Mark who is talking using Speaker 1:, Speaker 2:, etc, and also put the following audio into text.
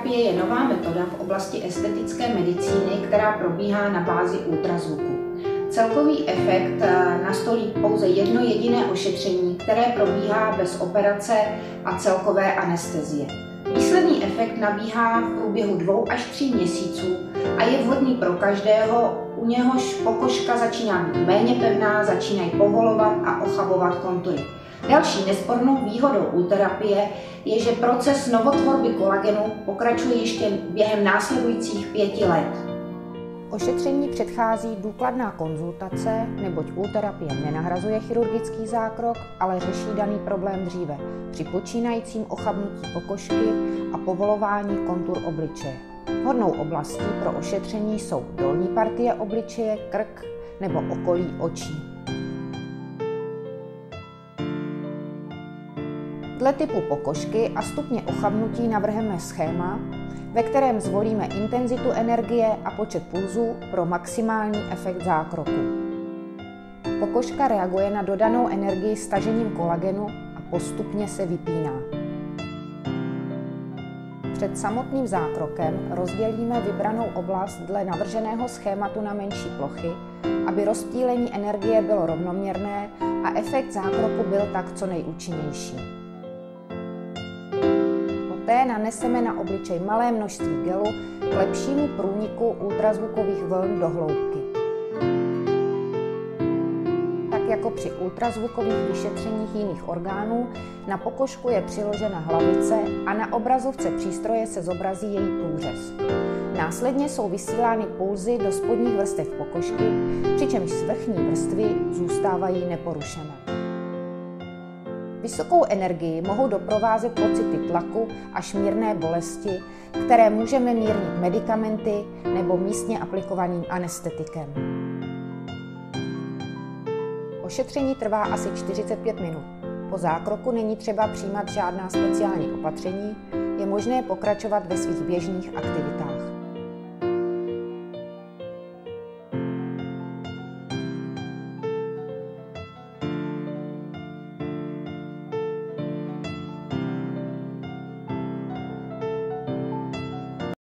Speaker 1: ultraterapie je nová metoda v oblasti estetické medicíny, která probíhá na bázi ultrazvuku. Celkový efekt nastolí pouze jedno jediné ošetření, které probíhá bez operace a celkové anestezie. Výsledný efekt nabíhá v průběhu 2 až 3 měsíců a je vhodný pro každého, u něhož pokožka začíná být méně pevná, začínají povolovat a ochabovat kontury. Další nespornou výhodou ultraterapie je, že proces novotvorby kolagenu pokračuje ještě během následujících 5 let.
Speaker 2: Ošetření předchází důkladná konzultace, neboť ultraterapie nenahrazuje chirurgický zákrok, ale řeší daný problém dříve při počínajícím ochabnutí pokožky a povolování kontur obličeje. Vhodnou oblastí pro ošetření jsou dolní partie obličeje, krk nebo okolí očí. Dle typu pokožky a stupně ochabnutí navrhneme schéma, ve kterém zvolíme intenzitu energie a počet pulzů pro maximální efekt zákroku. Pokožka reaguje na dodanou energii stažením kolagenu a postupně se vypíná. Před samotným zákrokem rozdělíme vybranou oblast dle navrženého schématu na menší plochy, aby rozptýlení energie bylo rovnoměrné a efekt zákroku byl tak co nejúčinnější. Poté naneseme na obličej malé množství gelu k lepšímu průniku ultrazvukových vln do hloubky. Tak jako při ultrazvukových vyšetřeních jiných orgánů, na pokožku je přiložena hlavice a na obrazovce přístroje se zobrazí její průřez. Následně jsou vysílány pulzy do spodních vrstev pokožky, přičemž z vrchní vrstvy zůstávají neporušené. Vysokou energii mohou doprovázet pocity tlaku až mírné bolesti, které můžeme mírnit medikamenty nebo místně aplikovaným anestetikem. Ošetření trvá asi 45 minut. Po zákroku není třeba přijímat žádná speciální opatření, je možné pokračovat ve svých běžných aktivitách.